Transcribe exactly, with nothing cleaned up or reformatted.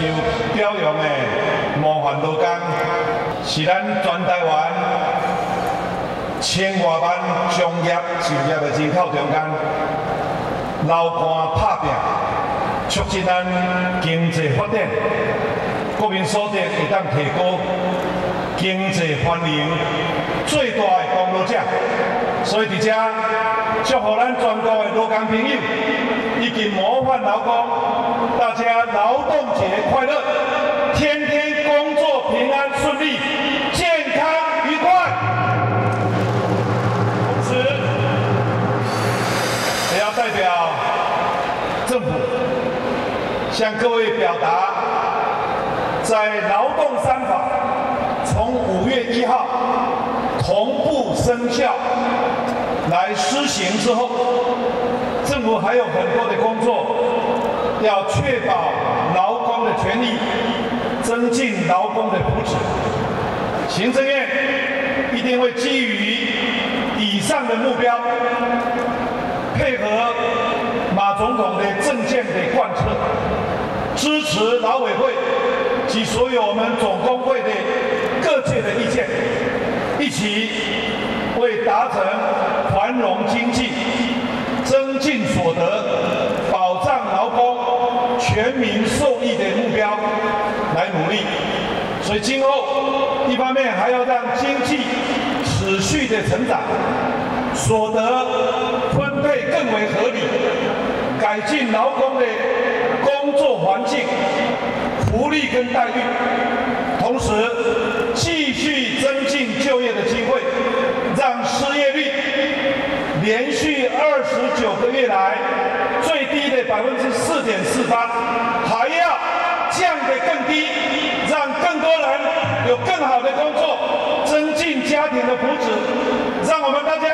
受表扬的模范劳工，是咱全台湾千外万商业就业的人口中间，流汗打拼，促进咱经济发展，国民所得会当提高，经济繁荣最大的功劳者。所以伫遮祝福咱全国的劳工朋友以及模范劳工，大家劳动节快乐，天天工作平安顺利，健康愉快。同时，也要代表政府向各位表达，在劳动三法从五月一号同步生效来施行之后，政府还有很多的工作要确保劳工的权益，增进劳工的福祉。行政院一定会基于以上的目标，配合马总统的政见的贯彻，支持劳委会及所有我们总工会的各界的意见，一起为达成繁荣经济、增进所得、保障劳工、全民受益的目标来努力。所以今后一方面还要让经济持续的成长，所得分配更为合理，改进劳工的工作环境、福利跟待遇，同时继续增进就业的机会，让失业率连续二十九个月来最低的百分之四点四八，还要降得更低，让更多人有更好的工作，增进家庭的福祉，让我们大家